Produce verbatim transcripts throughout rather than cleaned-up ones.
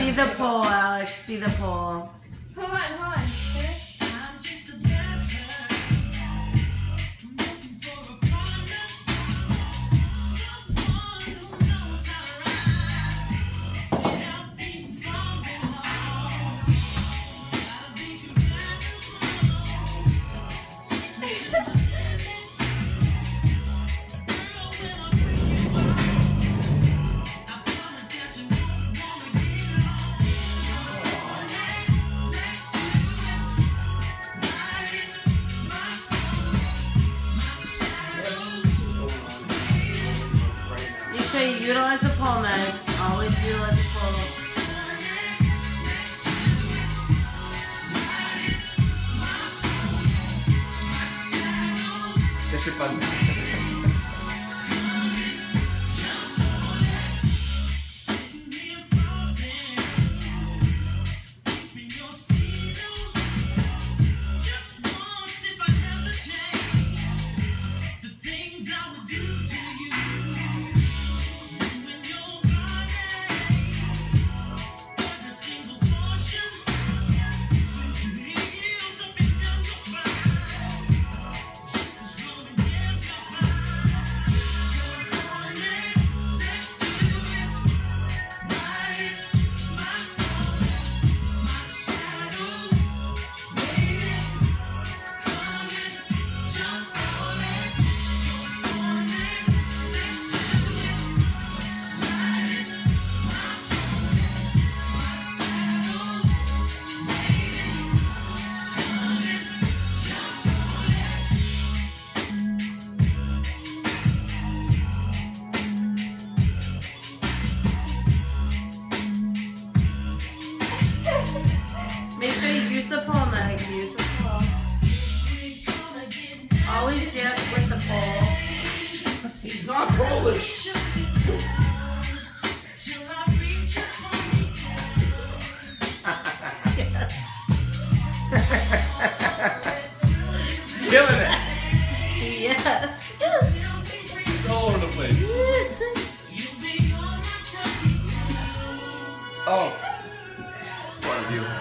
See the pole, Alex. See the pole. Hold on, hold on. Finish. Make sure you utilize the pole, Meg. Always utilize the pole. That's your fun. Make sure you use the pole, Meg. Use the pole. Always dance with the pole. He's not Polish. Killing it. Yes. All over the place. Oh. One of you.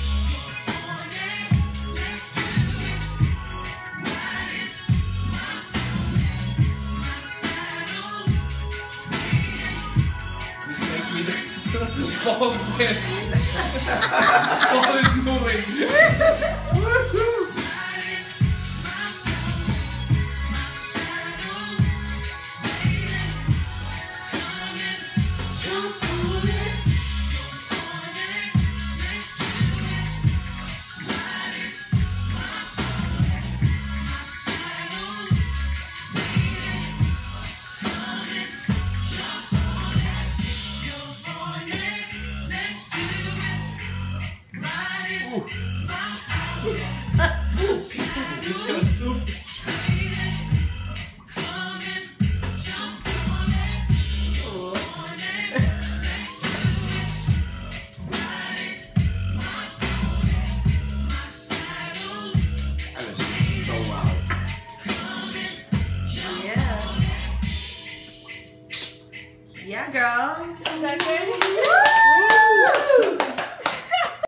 Just make me dance. Paul's dancing. Paul is moving. Woohoo! Ooh. Ooh. He's gonna